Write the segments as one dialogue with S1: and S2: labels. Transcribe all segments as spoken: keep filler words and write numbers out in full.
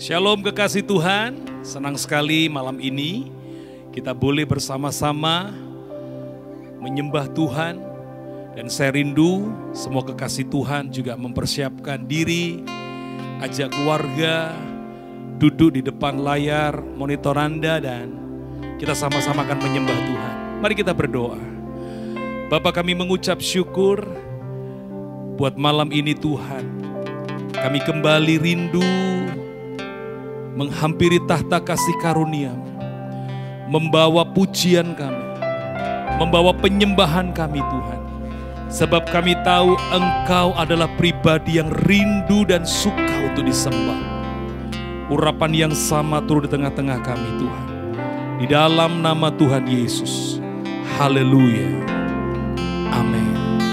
S1: Shalom kekasih Tuhan, senang sekali malam ini kita boleh bersama-sama menyembah Tuhan. Dan saya rindu semua kekasih Tuhan juga mempersiapkan diri, ajak keluarga, duduk di depan layar monitor Anda dan kita sama-sama akan menyembah Tuhan. Mari kita berdoa. Bapa, kami mengucap syukur buat malam ini Tuhan. Kami kembali rindu menghampiri tahta kasih karunia-Mu, membawa pujian kami, membawa penyembahan kami Tuhan. Sebab kami tahu Engkau adalah pribadi yang rindu dan suka untuk disembah. Urapan yang sama turun di tengah-tengah kami Tuhan. Di dalam nama Tuhan Yesus. Haleluya. Amin.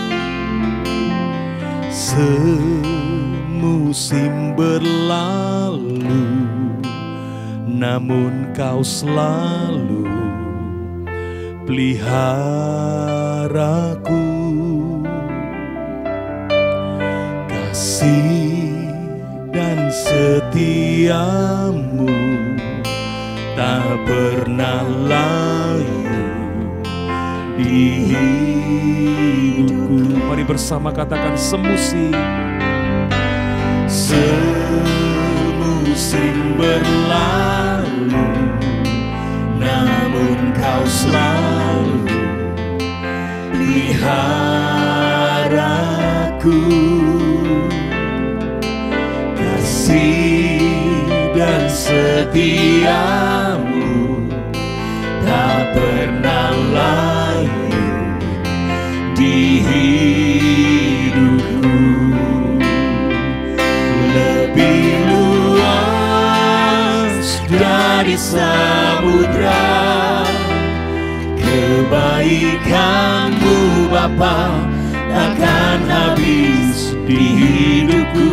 S1: Semusim berlalu, namun Kau selalu peliharaku. Kasih dan setiamu tak pernah layu di hidupku. Mari bersama katakan semusim. Semusim berlalu, namun Kau selalu peliharaku. Kasih dan setiamu tak pernah layu di hidupku. Lebih luas dari samudra kebaikan-Mu Bapa takkan habis di hidupku.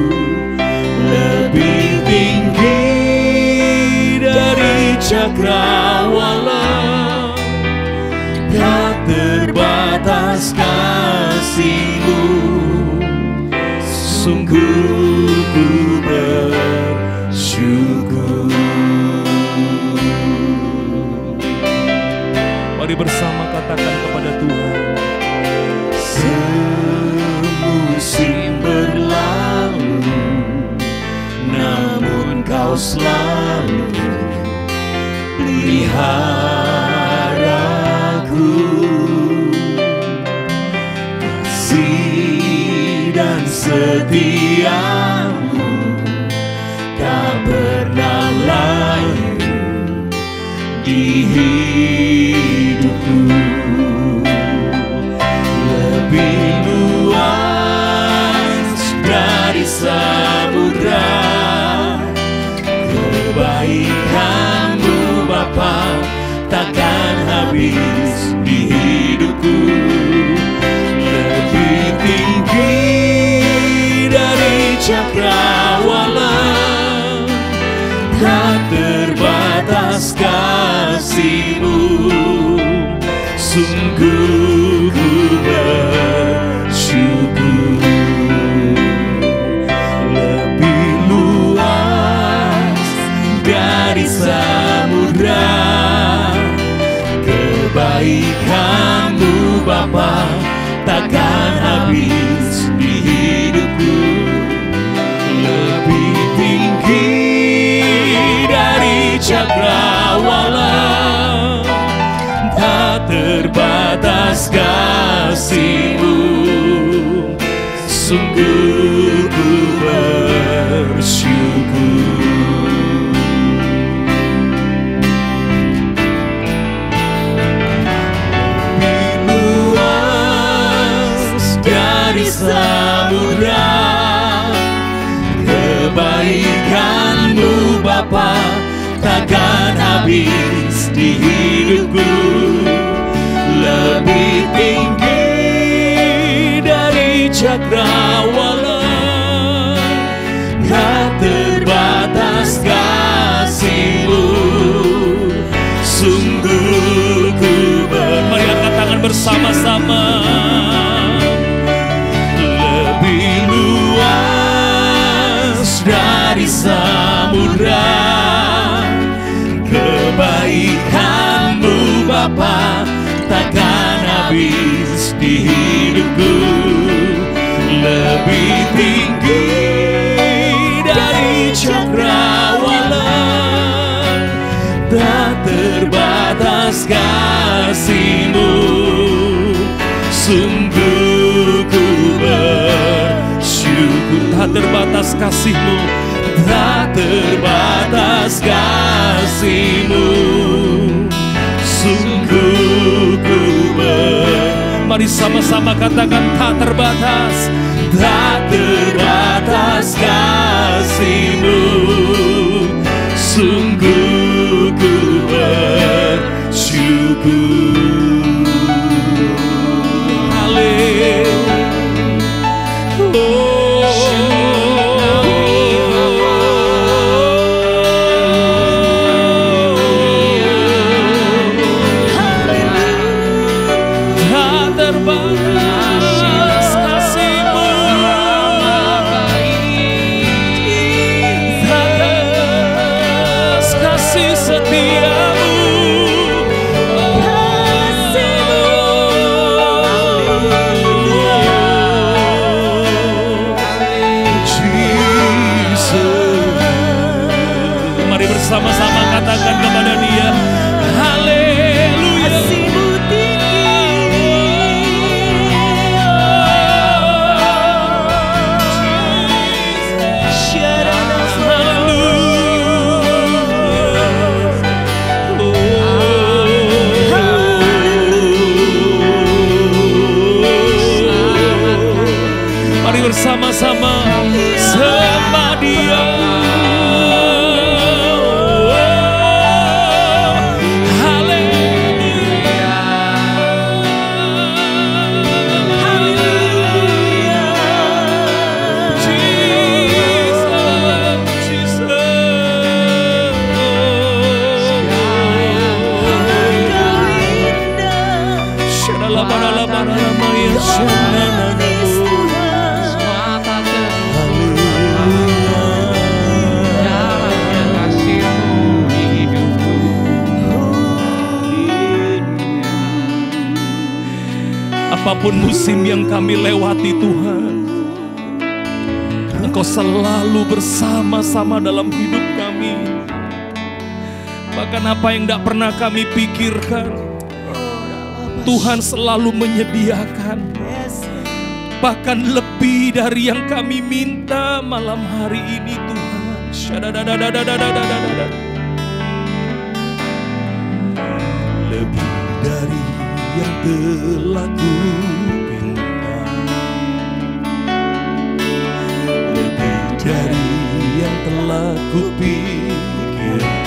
S1: Lebih tinggi dari cakrawala, tak terbatas kasih-Mu. Sungguh ku bersyukur. Mari bersama katakan kepada Tuhan. Semusim berlalu, namun Kau selalu peliharaku. Kasih dan setiamu tak pernah layu di hidupku. Lebih luas dari samudra kebaikan-Mu Bapa takkan habis di hidupku. Lebih tinggi dari cakrawala, tak terbatas kasih-Mu. Sungguh ku bersyukur. Lebih luas dari samudra kebaikan-Mu Bapa takkan habis di hidupku. Lebih tinggi dari cakrawala, tak terbatas kasih-Mu. Sungguh ku bersyukur. Samudra kebaikan-Mu Bapa takkan habis di hidupku. Lebih tinggi dari cakrawala, tak terbatas kasih-Mu. Sungguh ku ber... Mari angkat tangan bersama-sama. Lebih luas dari samudra habis di hidupku, lebih tinggi dari cakrawala. Tak terbatas kasih-Mu, sungguh ku bersyukur. Tak terbatas kasih-Mu, tak terbatas kasih-Mu, sungguh ku ber. Mari sama-sama katakan tak terbatas, tak terbatas kasih-Mu, sungguh ku bersyukur. Haleluya. Sama-sama katakan kepada Dia, haleluya.
S2: Kasih-Mu tinggi,
S1: mari bersama-sama sembah Dia. Apapun musim yang kami lewati Tuhan, Engkau selalu bersama-sama dalam hidup kami. Bahkan apa yang tidak pernah kami pikirkan, Tuhan selalu menyediakan. Bahkan lebih dari yang kami minta malam hari ini Tuhan. Lebih dari yang telah ku pinta, lebih dari yang telah ku pikirkan,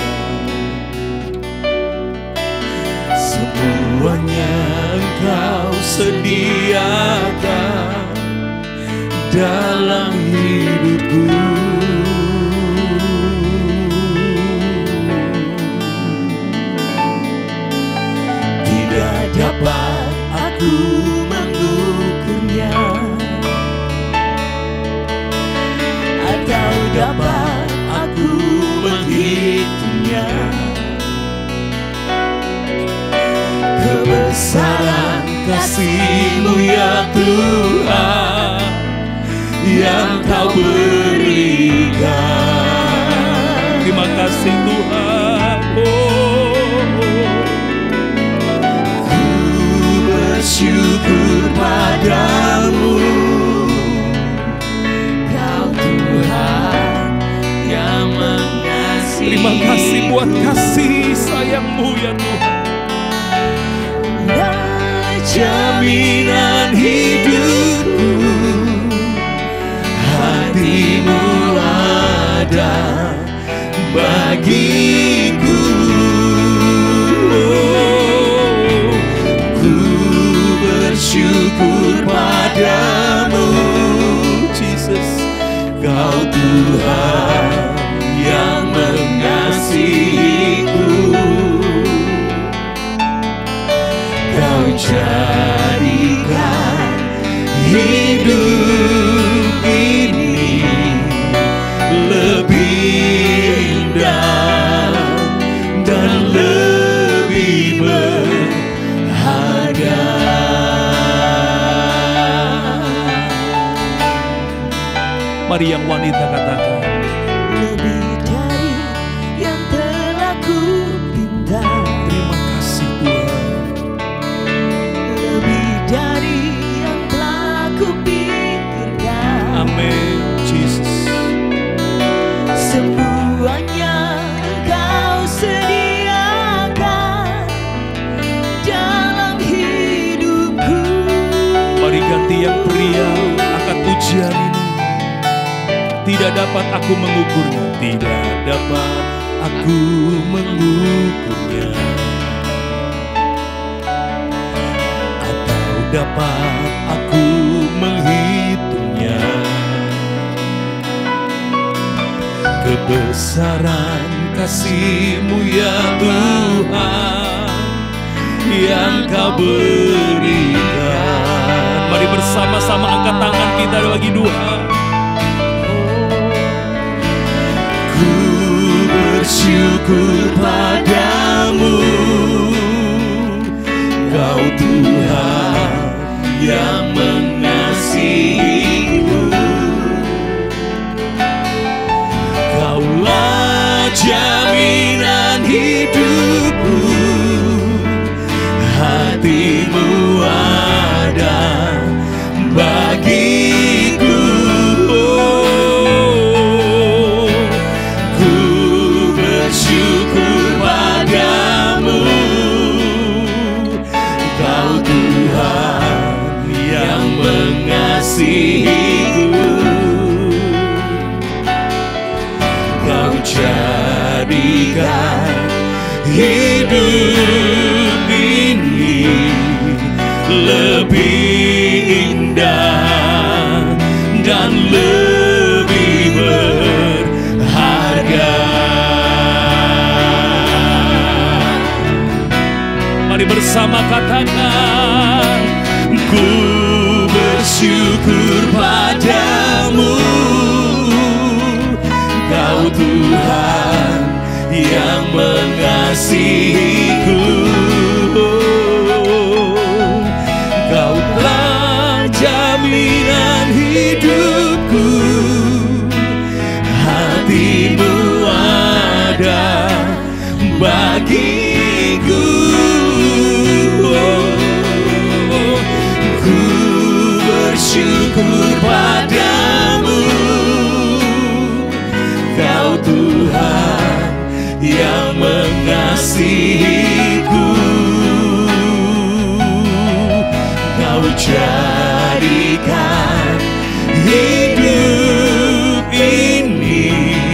S1: semuanya Engkau sediakan dalam hidupku. Tidak dapat aku mengukurnya, atau dapat aku menghitungnya. Kebesaran kasih-Mu ya Tuhan, yang Kau berikan. Terima kasih Tuhan. Oh, ku bersyukur padamu, Kau Tuhan yang mengasihi. Terima kasih buat kasih sayang-Mu ya Tuhan. Jaminan hidupku, hati-Mu ada bagiku. Ku bersyukur padamu, Jesus, Kau Tuhan yang mengasihiku. Kau jadikan hidup ini lebih indah dan lebih berharga. Mari yang wanita katakan.
S2: Lebih dari yang telah ku pinta.
S1: Terima kasih Tuhan.
S2: Lebih dari yang telah ku pikirkan.
S1: Amin, Jesus.
S2: Semuanya Engkau sediakan dalam hidupku.
S1: Mari ganti yang pria, angkat pujian ini. Tidak dapat aku mengukurnya, tidak dapat aku mengukurnya, atau dapat aku menghitungnya. Kebesaran kasih-Mu ya Tuhan yang Kau berikan. Mari bersama-sama angkat tangan kita bagi Tuhan. Ku bersyukur padamu, Kau Tuhan yang mengasihiku. Kaulah jaminan hidupku, hati-Mu ada bagiku. Oh, ku bersyukur padamu, Kau Tuhan yang mengasihiku. Kau jadikan hidup ini lebih indah dan lebih berharga. Mari bersama katakan, ku bersyukur padamu, Kau Tuhan yang mengasihiku. Kaulah jaminan hidupku, hati-Mu ada bagiku. Ku bersyukur padamu, Kau Tuhan yang mengasihiku. Kau jadikan hidup ini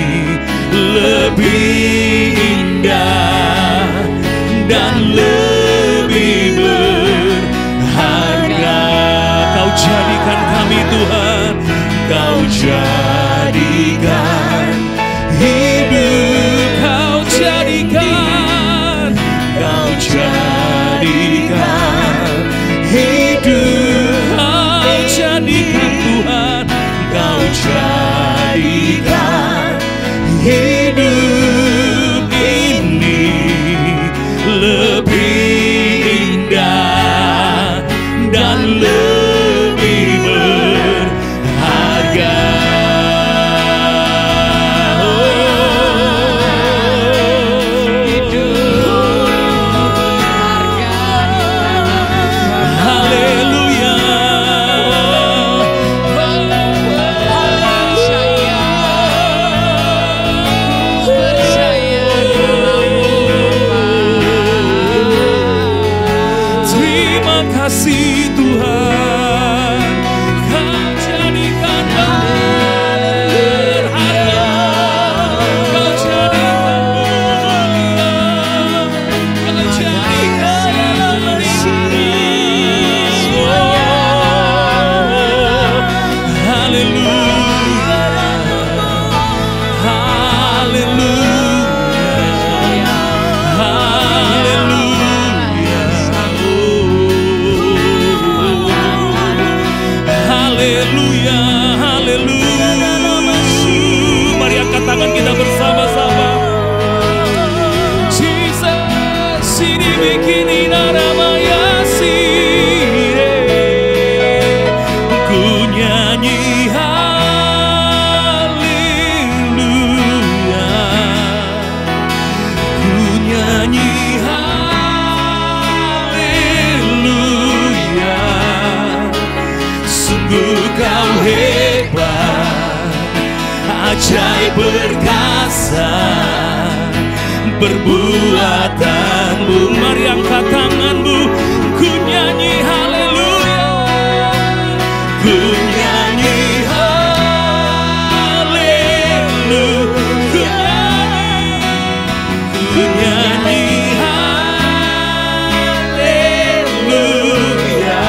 S1: lebih indah dan lebih berharga. Kau jadikan kami Tuhan, Kau jadikan hidup, Kau jadikan, Kau jadikan hidup, Kau jadikan Tuhan, Kau jadikan hidup ini lebih indah dan lebih berharga. Kasih Tuhan, Kau jadikan berharga, Kau jadikan mulia, Kau jadikan haleluya, haleluya, haleluya. Haleluya, haleluya. Mari angkat tangan kita bersama-sama. Jesus, ini bikini naramaya sire. Ku nyanyi haleluya. Sungguh kau hebat, ajaib perkasa perbuatanmu. Mari angkat tanganmu, ku nyanyi haleluya, ku nyanyi haleluya, ku nyanyi haleluya.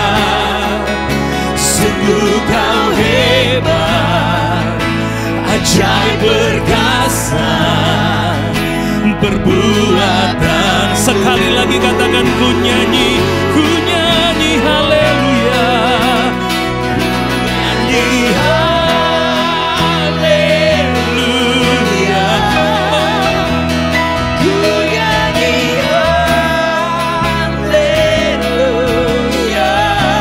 S1: Sungguh kau hebat, ajaib perkasa perbuatan. Sekali lagi katakan, ku nyanyi, ku nyanyi haleluya, nyanyi haleluya, ku nyanyi haleluya.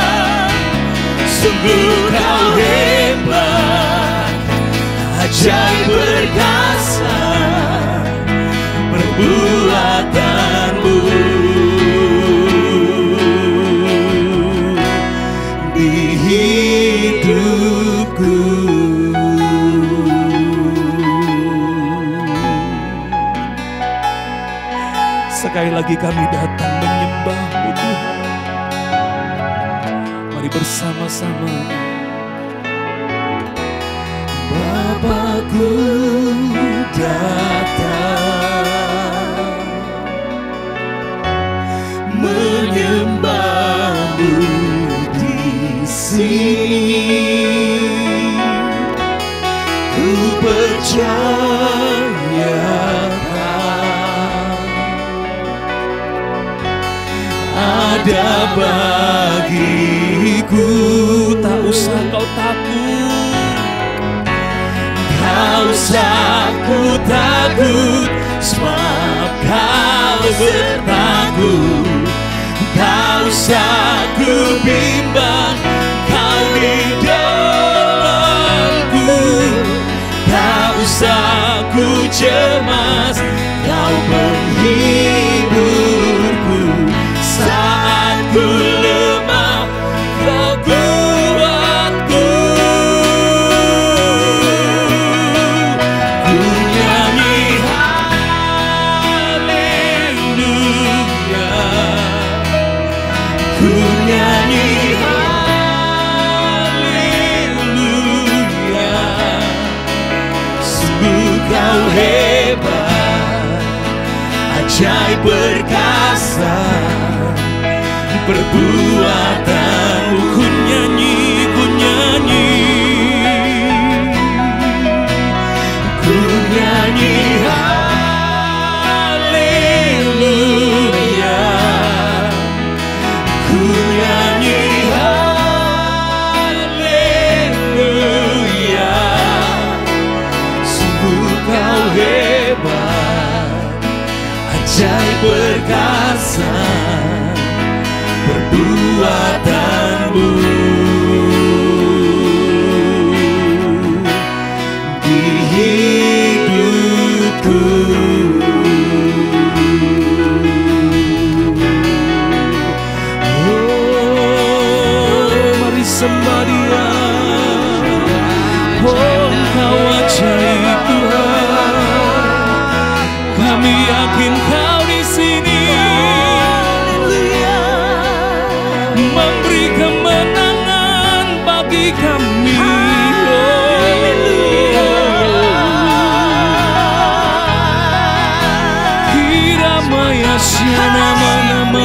S1: Sungguh kau hebat, ajaib perkasa perbuatanmu di hidupku. Sekali lagi kami datang menyembah-Mu Tuhan. Mari bersama-sama. Bapakku datang menyembah-Mu di sini. Ku percayakan ada bagiku. Tak usah kau takut, tak usah ku takut, sebab kau bertaku. Tak usah ku bimbang, kau di dalamku. Tak usah ku cemas, kau penghiburku. Saat ku lemah, kau kuatku. Ku nyanyi haleluya, ku nyanyi haleluya. Sungguh kau hebat, ajaib perkasa perbuatanmu. Ku nyanyi, ku nyanyi, ku nyanyi haleluya, ku nyanyi haleluya. Sungguh kau hebat, ajaib perkasa perbuatanmu di hidupku. Oh, mari sembah Dia. Oh, Kau ajaib Tuhan, kami yakin Kau di sini memberi kemenangan bagi kami. Hiramaya nama-nama.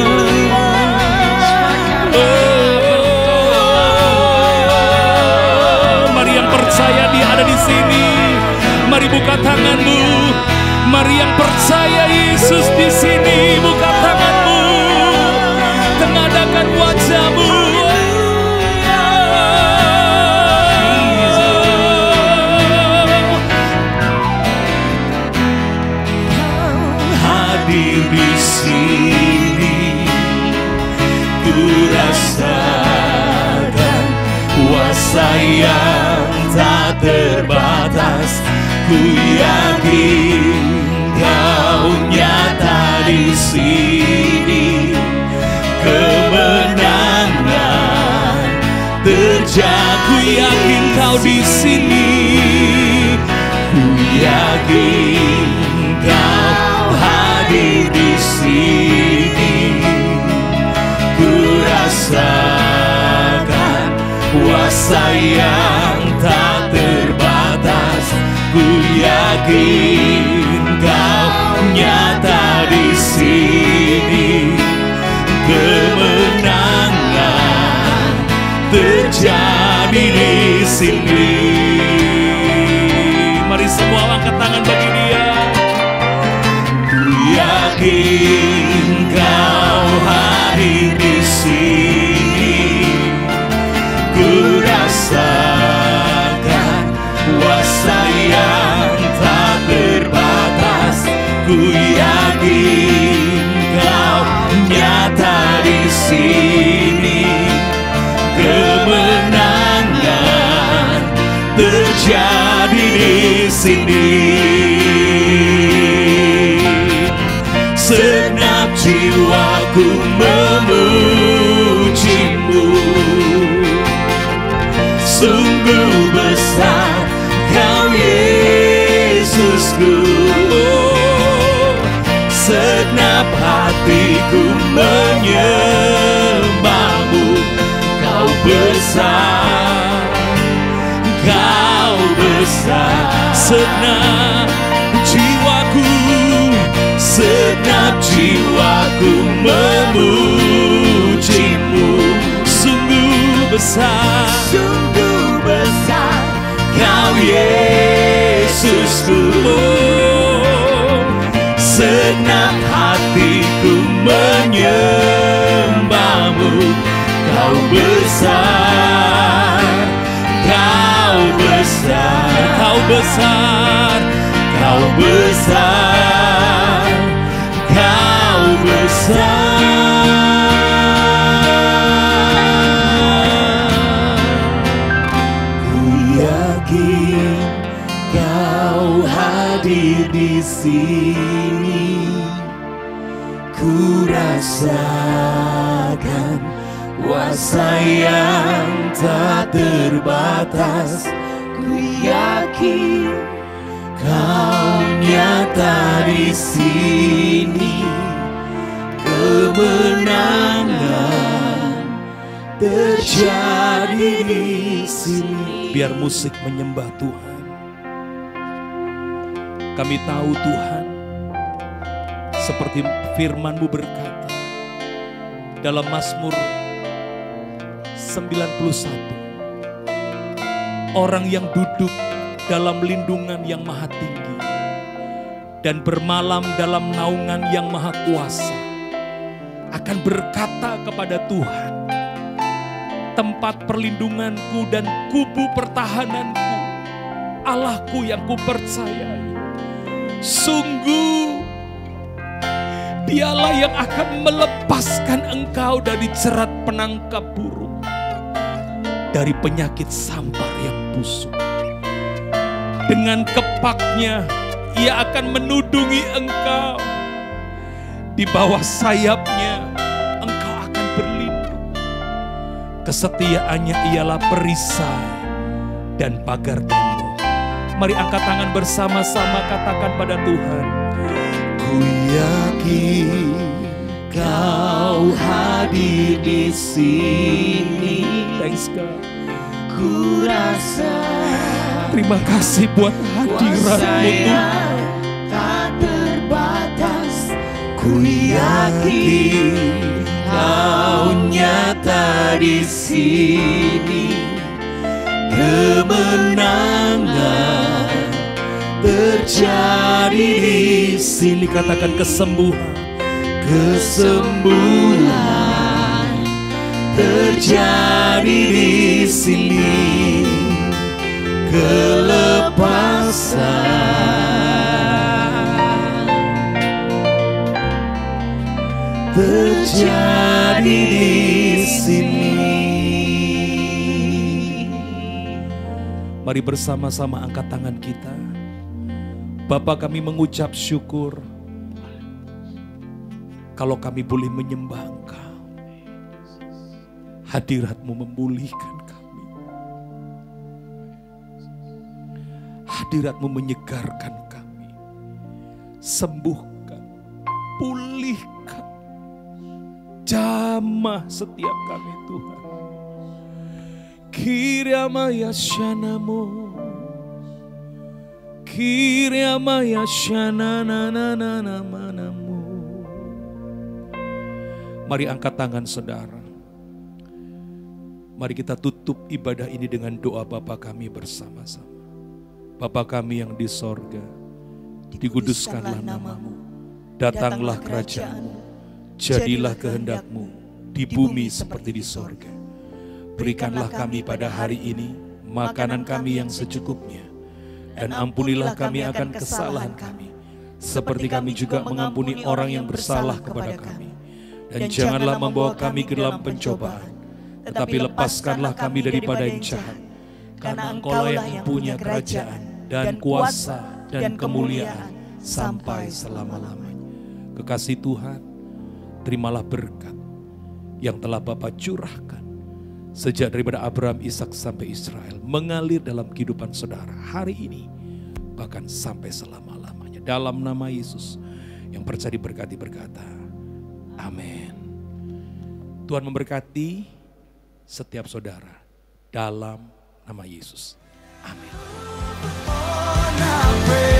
S1: Mari yang percaya Dia ada di sini, mari buka tanganmu. Mari yang percaya Yesus di sini, buka tanganmu, tengadahkan wajahmu. Hadir di sini, ku rasakan kuasa yang tak terbatas. Ku yakin Kau nyata di sini, kemenangan terjadi. Ku yakin kau di sini, ku yakin kau hadir di sini. Ku rasakan kuasa yang tak terbatas. Ku yakin kau nyata di sini. Kemenangan terjadi di sini. Mari semua angkat tangan bagi Dia. Ku yakin kau hadir di sini. Ku rasakan kuasa yang tak terbatas. Ku yakin kau nyata di sini. Kemenangan terjadi di sini. Segenap jiwaku memuji-Mu. Sungguh besar Kau Yesusku. Segenap hatiku menyembah-Mu. Kau besar, Kau besar. Segenap jiwaku, segenap jiwaku memuji-Mu. Sungguh besar,
S2: Sungguh besar
S1: Kau Yesusku. Segenap hatiku menyembah-Mu. Kau besar, Kau besar, Kau besar, Kau besar, Kau besar. Ku yakin Kau hadir di sini. Ku rasakan kuasa yang tak terbatas. Ku yakin Kau nyata di sini. Kemenangan terjadi di sini. Biar musik menyembah Tuhan. Kami tahu Tuhan, seperti firman-Mu berkata dalam Mazmur sembilan puluh satu, orang yang duduk dalam lindungan yang maha tinggi dan bermalam dalam naungan yang maha kuasa akan berkata kepada Tuhan, tempat perlindunganku dan kubu pertahananku, Allahku yang kupercayai. Sungguh Dialah yang akan melepaskan engkau dari jerat penangkap burung, dari penyakit sampar yang busuk. Dengan kepaknya Ia akan menudungi engkau. Di bawah sayapnya engkau akan berlindung. Kesetiaannya ialah perisai dan pagar tembok. Mari angkat tangan bersama-sama, katakan pada Tuhan, ku yakin Kau hadir di sini. Thanks God.
S2: Ku rasa
S1: Terima kasih buat hadirat-Mu Tuhan.
S2: Tak terbatas. Ku yakin
S1: Kau nyata di sini. Kemenangan terjadi di sini. Katakan kesembuhan, kesembuhan terjadi di sini. Kelepasan terjadi di sini. Mari bersama-sama angkat tangan kita. Bapa, kami mengucap syukur kalau kami boleh menyembah Engkau. Hadirat-Mu memulihkan kami. hadirat-Mu menyegarkan kami. Sembuhkan, pulihkan, jamah setiap kami Tuhan. Kiryamaya syanamo, Kiryamaya syananananamanamu. Mari angkat tangan saudara. Mari kita tutup ibadah ini dengan doa Bapa kami bersama-sama. Bapa kami yang di sorga, dikuduskanlah namamu, datanglah kerajaan-Mu, jadilah kehendak-Mu di bumi seperti di sorga. Berikanlah kami pada hari ini makanan kami yang secukupnya, dan ampunilah kami akan kesalahan kami, seperti kami juga mengampuni orang yang bersalah kepada kami. Dan janganlah membawa kami ke dalam pencobaan, tetapi lepaskanlah kami daripada yang jahat. Karena Engkaulah yang punya kerajaan dan kuasa dan kemuliaan sampai selama-lamanya. Kekasih Tuhan, terimalah berkat yang telah Bapa curahkan sejak daripada Abraham, Ishak sampai Israel, mengalir dalam kehidupan saudara hari ini, bahkan sampai selama-lamanya. Dalam nama Yesus, yang percaya diberkati berkata, amin. Tuhan memberkati setiap saudara dalam nama Yesus. Amin.